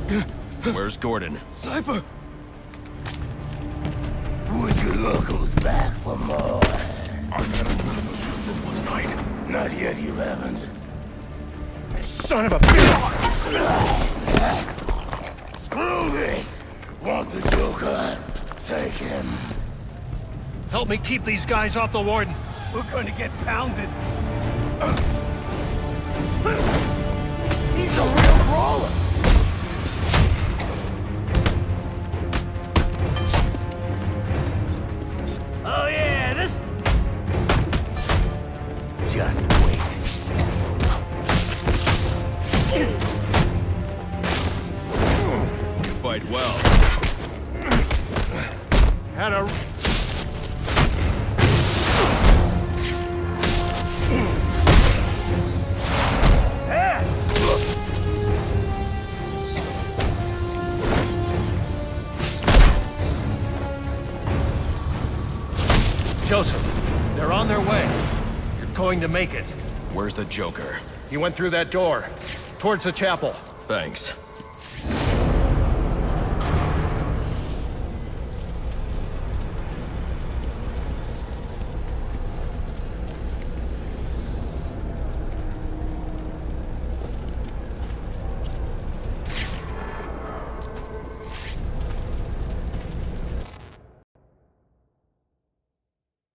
Where's Gordon? Sniper! Would you locals back for more? I've had enough of you for one night. Not yet, you haven't. Son of a bitch! Screw this! Want the Joker? Take him. Help me keep these guys off the Warden. We're going to get pounded. He's a real brawler. Oh yeah, this... Just wait. You fight well. Had a... Joseph, they're on their way. You're going to make it. Where's the Joker? He went through that door, towards the chapel. Thanks.